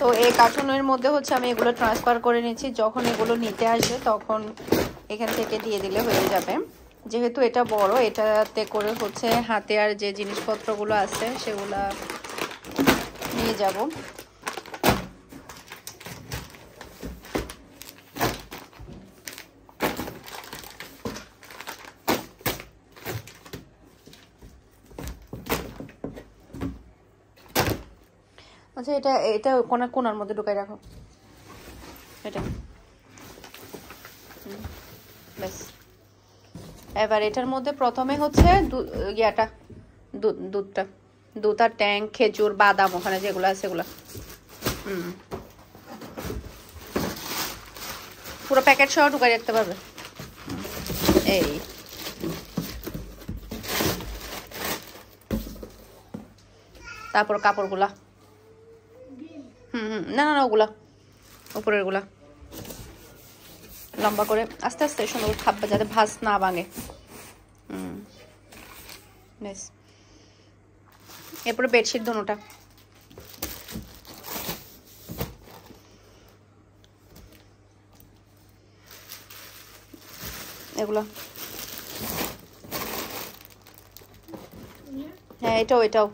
তো এই কার্টুনের মধ্যে হচ্ছে আমি এগুলো ট্রান্সফার করে নিচ্ছি, যখন এগুলো নিতে আসবে তখন এখান থেকে দিয়ে দিলে হয়ে যাবে। যেহেতু এটা বড়, এটাতে করে হচ্ছে হাতে আর যে জিনিসপত্রগুলো আছে সেগুলো নিয়ে যাব। আচ্ছা, এটা এটা কোনার মধ্যে ঢুকাই রাখো এটা। ব্যাস, এবার এটার মধ্যে প্রথমে হচ্ছে দুধ আর ট্যাঙ্ক, খেজুর, বাদাম ওখানে যেগুলো আছে সেগুলো পুরো প্যাকেট সহ ঢুকাই রাখতে পারবে। এই তারপর কাপড়গুলা, না না না ওগুলা উপরের গুলা লম্বা করে আস্তে আস্তে সুন্দর খাববে যাতে ভাঁজ না ভাঙে। বেশ, এরপরে বেডশিট দোনোটা এগুলো, হ্যাঁ এটাও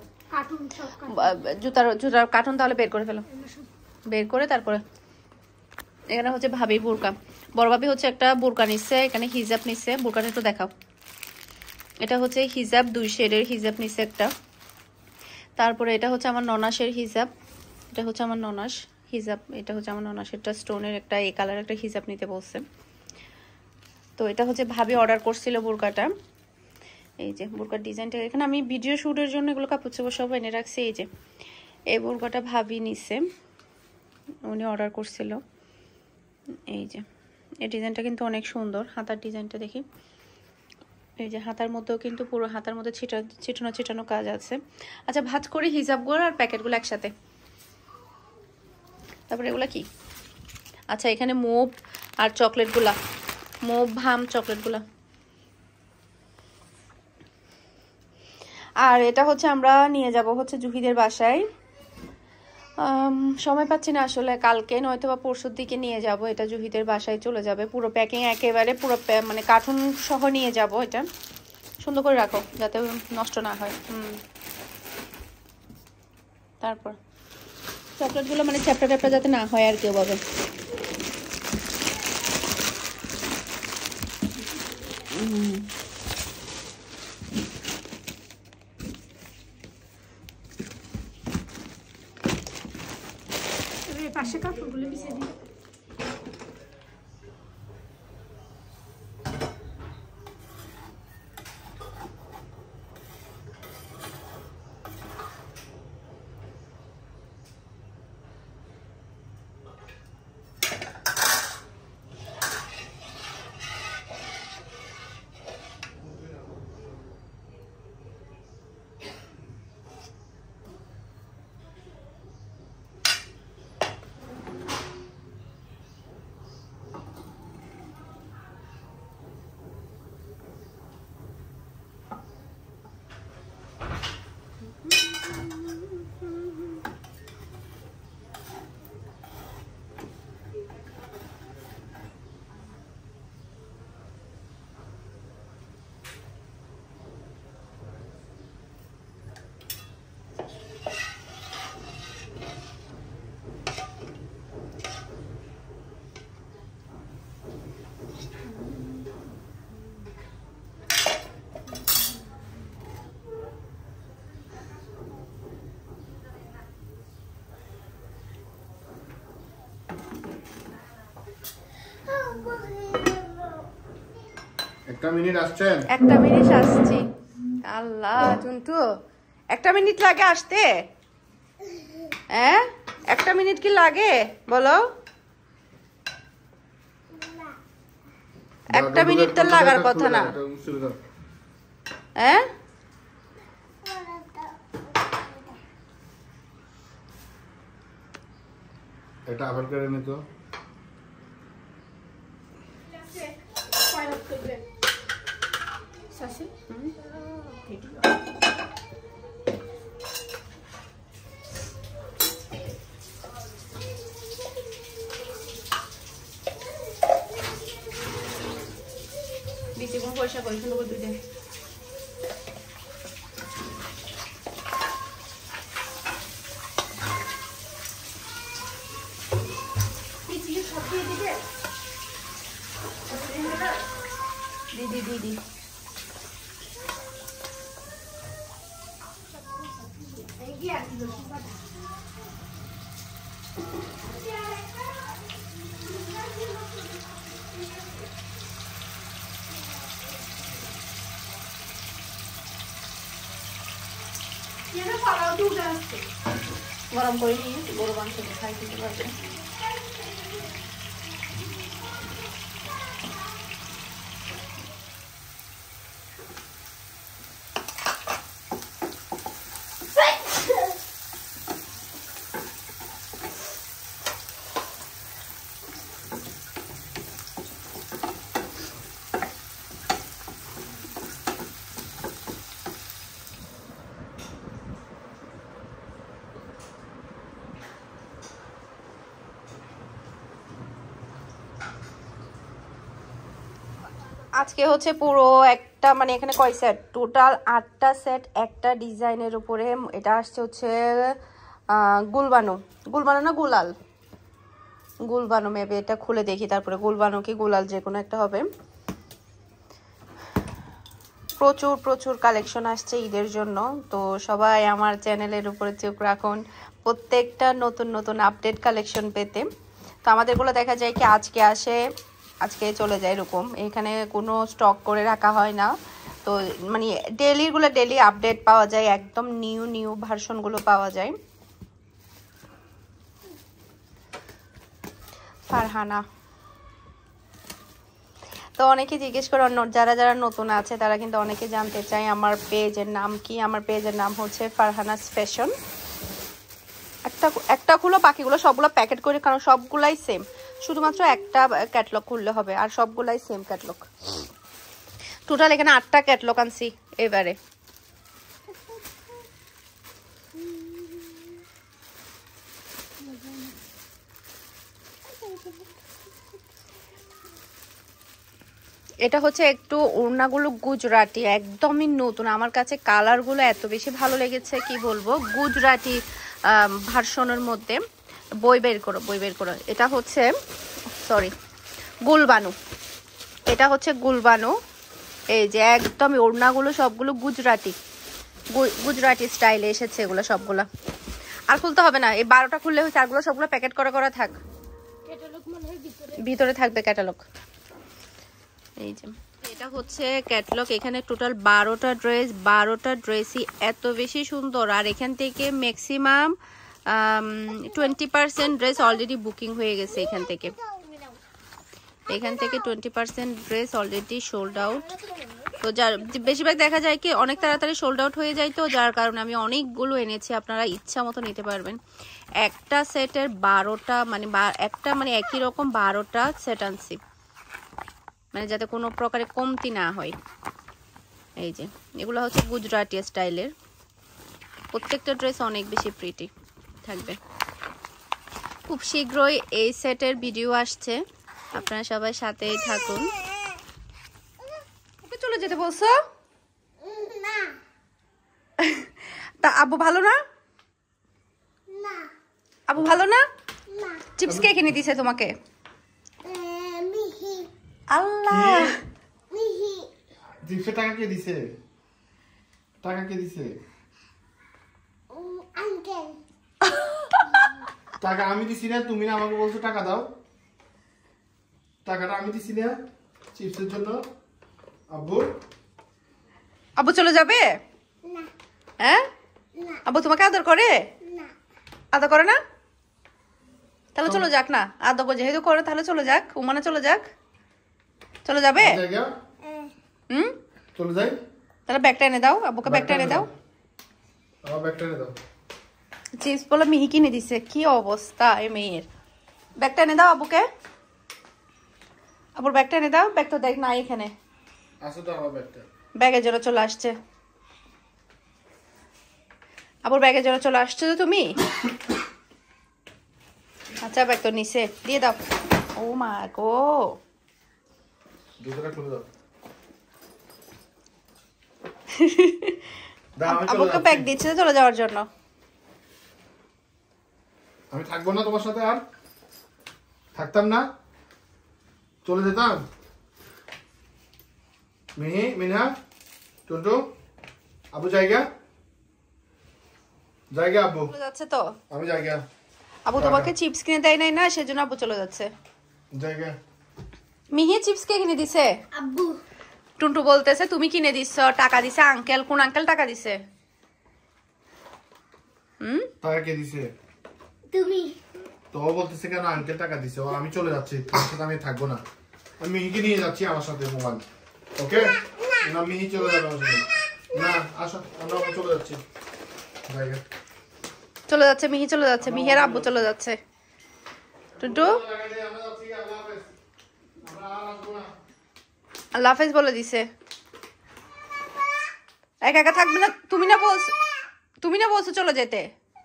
জুতার কার্টুন তাহলে বের করে ফেলো, বের করে তারপরে এখানে হচ্ছে ভাবি বোরকা, বড় ভাবি হচ্ছে একটা বোরকা নিচ্ছে, এখানে হিজাব নিচ্ছে, বোরকাটা একটু দেখাও। এটা হচ্ছে হিজাব, 2 শেডের হিজাব নিচ্ছে একটা। তারপরে এটা হচ্ছে আমার ননাসের হিজাব, এটা হচ্ছে আমার ননাস হিজাব, এটা হচ্ছে আমার ননাসেরটা স্টোনের একটা এই কালার একটা হিজাব নিতে বলছে। তো এটা হচ্ছে ভাবি অর্ডার করছিল বোরকাটা। এই যে বোরকার ডিজাইনটা, এখানে আমি ভিডিও শ্যুটের জন্য এগুলো কাপড় চোপড় সব এনে রাখছি। এই যে এই বোরকাটা ভাবি নিছে, উনি অর্ডার করছিল। এই যে এই ডিজাইনটা কিন্তু অনেক সুন্দর, হাতার ডিজাইনটা দেখি। এই যে হাতার মধ্যেও কিন্তু পুরো হাতার মধ্যে ছিটানো কাজ আছে। আচ্ছা, ভাঁজ করে হিজাবগুলো আর প্যাকেটগুলো একসাথে। তারপরে এগুলো কি, আচ্ছা এখানে মোভ আর চকলেটগুলা, মোভ ভাম চকলেটগুলা। আর এটা হচ্ছে আমরা নিয়ে যাব হচ্ছে জুহিদের বাসায়। সময় পাচ্ছি না আসলে, কালকে নয়তো বা পরশুর দিকে নিয়ে যাব। এটা জুহিদের বাসায় চলে যাবে, পুরো প্যাকিং একেবারে পুরো মানে কার্টুন সহ নিয়ে যাব। এটা সুন্দর করে রাখো যাতে নষ্ট না হয়। তারপর চকলেটগুলো মানে চ্যাপটা যাতে না হয় আর কেউ পাবে। পাশে কাপড়গুলো বিছিয়ে দিই। একটা মিনিট আসছেন? একটা মিনিট আসছি। আল্লাহ জুন্টু, একটা মিনিট লাগে আসতে? হ্যাঁ, একটা মিনিট কি লাগে বলো? একটা মিনিট তো লাগার কথা না। হ্যাঁ, এটা আবার করে নি তো। পরিষ্কার করি সুন্দর করে ধুই। দিদি গরম করে নিয়ে গরু মাংস খাই দিতে পারবে। আজকে হচ্ছে পুরো একটা মানে এখানে কয় সেট, টোটাল 8টা সেট একটা ডিজাইনের উপরে। এটা আসছে হচ্ছে গুলবানো না গুলবানো মেবি, এটা খুলে দেখি তারপরে গুলবানো কি গুলাল যে কোনো একটা হবে। প্রচুর কালেকশন আসছে ঈদের জন্য, তো সবাই আমার চ্যানেলের উপরে চোখ রাখুন প্রত্যেকটা নতুন আপডেট কালেকশন পেতে। তো আমাদেরগুলো দেখা যায় কি আজকে আসে আজকে চলে যায় এরকম, এখানে কোনো স্টক করে রাখা হয় না। তো মানে ডেলি আপডেট পাওয়া যায়, একদম নিউ ভার্সনগুলো পাওয়া যায়। ফারহানা তো অনেকে জিজ্ঞেস করে, যারা নতুন আছে তারা কিন্তু অনেকে জানতে চায় আমার পেজের নাম কি। আমার পেজের নাম হচ্ছে ফারহানাস ফ্যাশন। একটা খুলো, বাকিগুলো সবগুলো প্যাকেট করে, কারণ সবগুলাই সেম, শুধুমাত্র একটা ক্যাটালগ খুললে হবে, আর সবগুলাই সেম ক্যাটালগ। টোটাল এখানে 8টা ক্যাটালগ আনছি এবারে। এটা হচ্ছে একটু ওড়নাগুলো গুজরাটি, একদমই নতুন। আমার কাছে কালারগুলো এত বেশি ভালো লেগেছে কি বলবো, গুজরাটি ভার্সনের মধ্যে। বই বের করো। এটা হচ্ছে গুলবানু। এটা হচ্ছে গুলবানু। এই যে একদমই ওড়নাগুলো সবগুলো গুজরাটি স্টাইলে এসেছে এগুলো সবগুলো। আর খুলতে হবে না, এই 12টা খুললে হচ্ছে, আরগুলো সবগুলো প্যাকেট করা থাক, ভিতরে থাকবে ক্যাটালগ। এই যে এটা হচ্ছে ক্যাটালগ, এখানে টোটাল 12টা ড্রেসই এত বেশি সুন্দর। আর এখান থেকে ম্যাক্সিমাম 20% ড্রেস অলরেডি বুকিং হয়ে গেছে। এখান থেকে 20% ড্রেস অলরেডি সোল্ড আউট। তো যার বেশিরভাগ দেখা যায় কি অনেক তাড়াতাড়ি সোল্ড আউট হয়ে যায়, তো যার কারণে আমি অনেকগুলো এনেছি, আপনারা ইচ্ছা মতো নিতে পারবেন। একটা সেটের 12টা মানে একই রকম 12টা সেট আনছি, মানে যাতে কোনো প্রকারে কমতি না হয়। এই যে এগুলো হচ্ছে গুজরাটি স্টাইলের, প্রত্যেকটা ড্রেস অনেক বেশি প্রিটি থাকবে। খুব শীঘ্রই এই সেটের ভিডিও আসছে, আপনারা সবাই সাথেই থাকুন। ওকে চলে যেতে বলছো না? তা আব্বু ভালো না? আব্বু ভালো না? চিপস কে কিনে দিছে তোমাকে? আল্লাহ, চিপসের টাকা কে দিছে? টাকা আমি দিছি না, তুমি না আমাকে বলছো টাকা দাও। টাকাটা আমি দিছি না চিপসের জন্য। আব্বু চলে যাবে? হ্যাঁ, আব্বু তোমাকে আদর করে? আদর করে না? তাহলে চলে যাক না, আদর যেহেতু করে তাহলে চলে যাক। উমানা চলে যাক, চলে যাবে? চলে যাই। তাহলে ব্যাগটা এনে দাও, আব্বুকে ব্যাগটা এনে দাও। চিপস বলে মিহি কিনে দিছে, কি অবস্থা এই মেয়ের। ব্যাগটা এনে দাও আব্বুকে, আব্বুর ব্যাগটা এনে দাও। ব্যাগ তো দেখ না এখানে, ব্যাগের জন্য চলে আসছে। আব্বুর ব্যাগের জন্য চলে আসছো তো তুমি? আচ্ছা ব্যাগ তো নিচে দিয়ে দাও। ও মা গো, দাও, আমি চলে আব্বুকে যাচ্ছি। প্যাক দিচ্ছে চলে যাওয়ার জন্য। আমি থাকবো না তোমার সাথে, আর থাকতাম না, চলে যেতাম। মিহি, মিনা, টুনটু, আবু জায়গা জায়গা, আব্বু চলে যাচ্ছে তো। আমি জায়গা আব্বু তোমাকে চিপস কিনে দেয় নাই না, সেজন্য আব্বু চলে যাচ্ছে। জায়গা। মিহি চিপস কে কিনে দিছে? আব্বু। টুনটু বলতেছে তুমি কিনে দিচ্ছ, টাকা দিছে আঙ্কেল। কোন আঙ্কেল টাকা দিছে? টাকা কে দিছে? তুমি। তো ও বলতেছে কেন আঙ্কেল টাকা দিছে, ও আমি চলে যাচ্ছি, তোমার সাথে আমি থাকবো না। আমি মিহিকে নিয়ে যাচ্ছি আমার সাথে মোবাইল। ওকে না, মিহি চলে যাবে আমার সাথে। না আসো, আমরা চলে যাচ্ছি জায়গা। চলে যাচ্ছে মিহি, চলে যাচ্ছে মিহি আর আব্বু চলে যাচ্ছে। টুনটু আমরা যাচ্ছি, আল্লাহ হাফেজ, আমরা আর আসবো না। আল্লাহ হাফেজ বলে দিছে। একা একা থাকবে না। তুমি না বলছো চলে যেতে।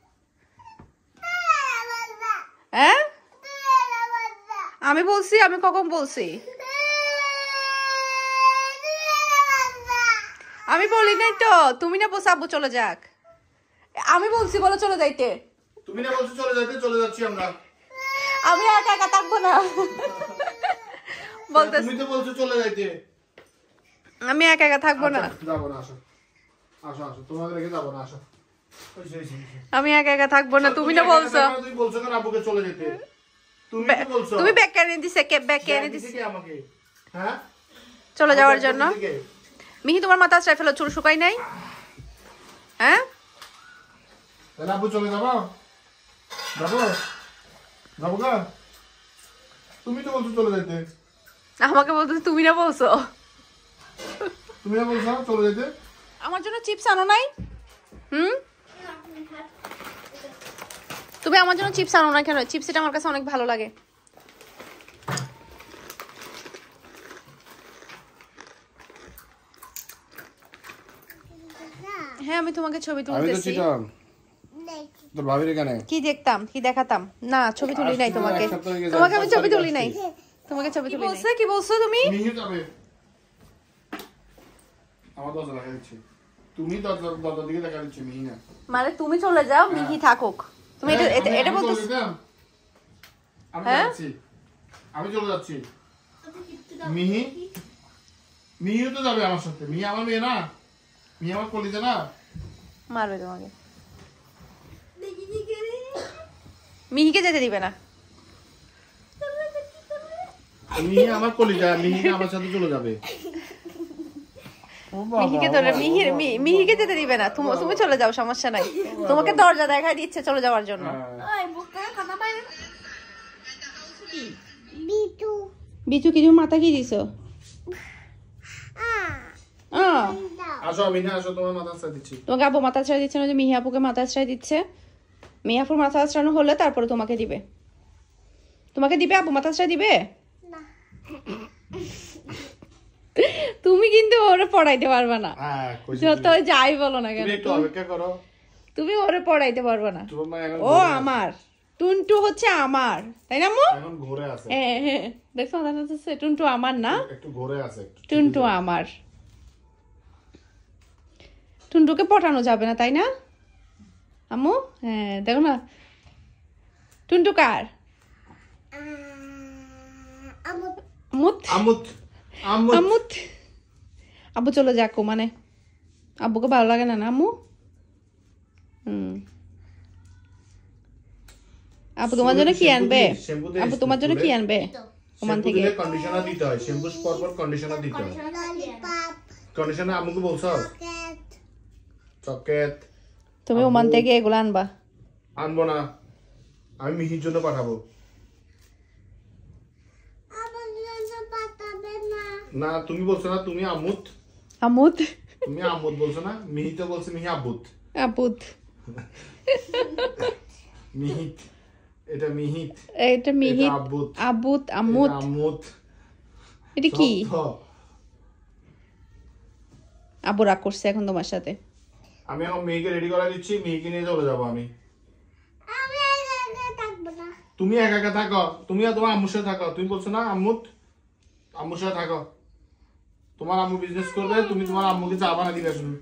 হ্যাঁ আমি বলছি, আমি কখন বলছি? আমি বলি নাই তো। তুমি না বলছো আব্বু চলে যাক। আমি বলছি বলো চলে যাইতে। তুমি না বলছো চলে যেতে, চলে যাচ্ছি আমরা। আমি একা একা থাকবো না বলতে। তুমি তো বলছো চলে যাইতে। আমি একা একা থাকবো না। আচ্ছা, যাবো না, আসো আসো আসো, তোমাকে রেখে যাবো না, আসো। আমি একা একা থাকবো না। তুমি না বলছো। তুমি বলছো কেন আব্বুকে চলে যেতে? তুমি কি বলছো? তুমি ব্যাগ এনে দিছে, ব্যাগ এনে দিছে কে আমাকে? হ্যাঁ, চলে যাওয়ার জন্য। দিছে কে? মিহি তোমার মাথা আশ্রয় ফেলো, চুল শুকাই নাই? হ্যাঁ তাহলে আব্বু চলে যাবো, যাবো যাবো গা। তুমি তো বলছো চলে যেতে। আমাকে বলতেছে তুমি না বলছো। তুমি না বলছো চলে যেতে। আমার জন্য চিপস আনো নাই? তুমি আমার জন্য চিপস আনো না কেন? চিপস এটা আমার কাছে অনেক ভালো লাগে। হ্যাঁ আমি তোমাকে ছবি তুলতেছি। তোর ভাবির এখানে কি দেখতাম, কি দেখাতাম? না ছবি তুলি নাই তোমাকে। তোমাকে আমি ছবি তুলি নাই। তোমাকে ছবি তুলি নাই। কি বলছো তুমি? মিহি যাবে, আমার দরজা দেখা দিচ্ছে। তুমি দরজার দিকে দেখা দিচ্ছে, মিহি না। মানে তুমি চলে যাও, মিহি থাকুক। তুমি এটা বলতেছো? আমি হ্যাঁ? যাচ্ছি, আমি চলে যাচ্ছি। মিহি, মিহিও তো যাবে আমার সাথে। মিহি আমার মেয়ে না, মিহি আমার কলিজা না। মারবে তোমাকে। মিহিকে যেতে দিবে না। মিহি আমার কলিজা, মিহি আমার সাথে চলে যাবে। মিহিকে ধরে মিহিকে যেতে দিবে না। তুমি চলে যাও, সমস্যা নাই। তোমাকে দরজা দেখাই দিচ্ছে চলে যাওয়ার জন্য। বিচু কিছু মাথা কি দিছো? আসো মিহি, আসো, তোমার মাথা আশ্রয় দিচ্ছি। তোমাকে আব্বু মাথা আশ্রয় দিচ্ছে না, যে মিহি আপুকে মাথা আশ্রয় দিচ্ছে। মিহি আপুর মাথা আশ্রয় হলে তারপরে তোমাকে দিবে। তোমাকে দিবে আব্বু মাথা আশ্রয় দিবে? তুমি কিন্তু ওরে পড়াইতে পারবে না, যত যাই বলো না কেন। একটু অপেক্ষা করো। তুমি ওরে পড়াইতে পারবে না। ও আমার টুনটু হচ্ছে আমার, তাই না আম্মু? এখন ঘুরে আছে। হ্যাঁ দেখছো মাথা নাচছে। টুনটু আমার না, একটু ঘুরে আছে। টুনটু আমার। টুনটুকে পটানো যাবে না, তাই না আম্মু? হ্যাঁ দেখো না, টুনটু কার? আমুত আমুত আমুত আমুত। আব্বু চলে যাক, মানে আব্বুকে ভালো লাগে না না আম্মু? আপু তোমার জন্য কি আনবে? আপু তোমার জন্য কি আনবে ওমান থেকে? কন্ডিশনার দিতে হয়, শ্যাম্পু পর পর কন্ডিশনার দিতে হয়। কন্ডিশনার আম্মুকে বলছো? চকলেট তুমি ওমান থেকে এগুলো আনবা? আনবো না, আমি মিহির জন্য পাঠাবো। না তুমি বলছো না তুমি আমুত? আমুত তুমি আমুত বলছো না? মিহি তো বলছে মিহি আবুত। আবুত মিহিত, এটা মিহিত, এটা মিহিত, আবুত, আবুত, আমুত, আমুত। এটা কি? আব্বু রাগ করছে এখন তোমার সাথে। আমি এখন মেয়েকে রেডি করে দিচ্ছি, মেয়েকে নিয়ে চলে যাবো আমি। তুমি একা একা থাকো, তুমি আর তোমার আম্মুর সাথে থাকো। তুমি বলছো না আম্মুত, আম্মুর সাথে থাকো। তোমার আম্মু বিজনেস করবে, তুমি তোমার আম্মুকে চা বানা দিবে শুধু।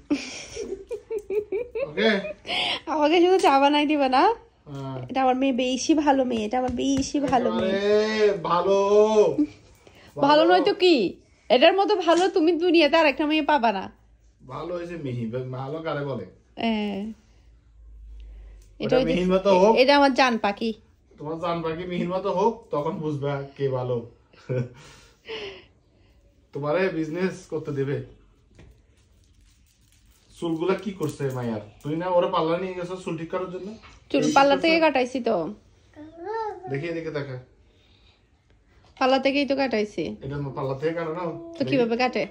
ওকে, আমাকে শুধু চা বানাই দিবে না? এটা আমার মেয়ে বেশি ভালো মেয়ে, এটা আমার বেশি ভালো মেয়ে। ভালো ভালো নয় তো কি, এটার মতো ভালো তুমি দুনিয়াতে আর একটা মেয়ে পাবা না। ভালো হয়েছে মিহি, ভালো কারে বলে? এটা আমার জান পাখি। তোমার জান পাখি মিহির মতো হোক, তখন বুঝবা কে ভালো। তোমারে বিজনেস করতে দেবে। চুলগুলা কি করছে মায়ার? তুই না ওরা পার্লার নিয়ে গেছো চুল ঠিক করার জন্য? চুল পার্লার থেকে কাটাইছি তো। দেখি এদিকে দেখা। পার্লার থেকেই তো কাটাইছি। এটা পার্লার থেকে কাটানো? তো কিভাবে কাটে?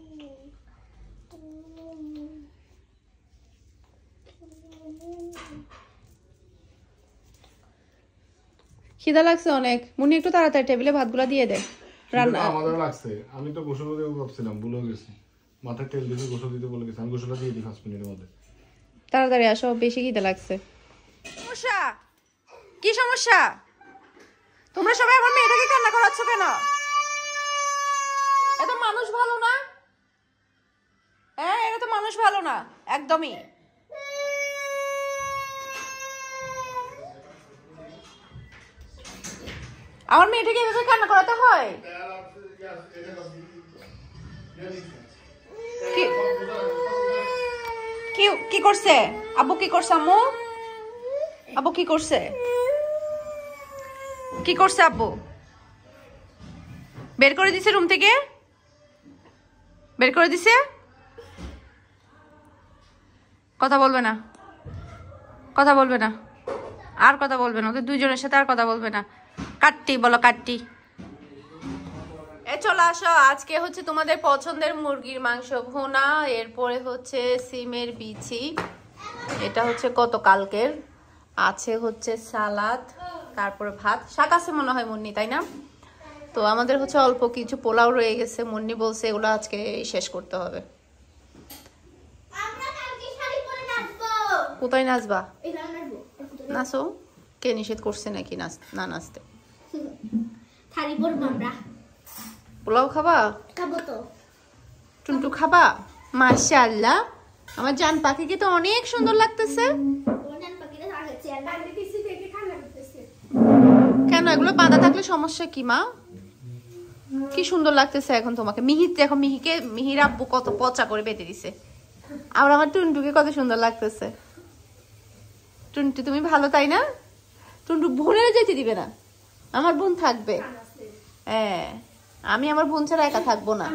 খিদা লাগছে অনেক। মুন্নি একটু তাড়াতাড়ি টেবিলে ভাতগুলা দিয়ে দে। রান্না আমাদের লাগছে। আমি তো গোসল দিতে ভাবছিলাম, ভুলে গেছি। মাথায় তেল দিয়ে গোসল দিতে বলে গেছি। আমি গোসলটা দিয়ে দিই 5 মিনিটের মধ্যে। তাড়াতাড়ি আসো, বেশি খিদা লাগছে। সমস্যা কি? সমস্যা? তোমরা সবাই আমার মেয়েটাকে কান্না করাচ্ছ কেন? এত মানুষ ভালো না? হ্যাঁ, এটা তো মানুষ ভালো না একদমই। আমার মেয়েটাকে এভাবে কান্না করাতে হয়? কি করছে আব্বু? কি করছে আম্মু? আব্বু কি করছে? কি করছে আব্বু? বের করে দিছে রুম থেকে? বের করে দিছে? কথা বলবে না, কথা বলবে না, আর কথা বলবে না। ওদের দুইজনের সাথে আর কথা বলবে না। কাটটি বলো, কাটটি। চলে আসো। আজকে হচ্ছে তোমাদের পছন্দের মুরগির মাংস ভুনা, এরপরে হচ্ছে সিমের বিচি, এটা হচ্ছে গতকালকের, আছে হচ্ছে সালাদ, তারপরে ভাত, শাক আছে মনে হয় মুন্নি, তাই না? তো আমাদের হচ্ছে অল্প কিছু পোলাও রয়ে গেছে। মুন্নি বলছে এগুলো আজকে শেষ করতে হবে। কোথায় নাচবা? নাচো। কে নিষেধ করছে নাকি না নাচতে? পোলাও খাবা? টুনটু খাবা? মাশাআল্লাহ, আমার জান পাখিকে তো অনেক সুন্দর লাগতেছে। কেন এগুলো বাঁধা থাকলে সমস্যা কি মা? কি সুন্দর লাগতেছে এখন তোমাকে। মিহির দেখো, মিহির আব্বু কত পচা করে বেঁধে দিছে। আর আমার টুনটুকে কত সুন্দর লাগতেছে। টুনটু তুমি ভালো, তাই না? টুনটু বোনের যেতে দিবে না, আমার বোন থাকবে। হ্যাঁ, আমি আমার বোন ছাড়া একা থাকবো না।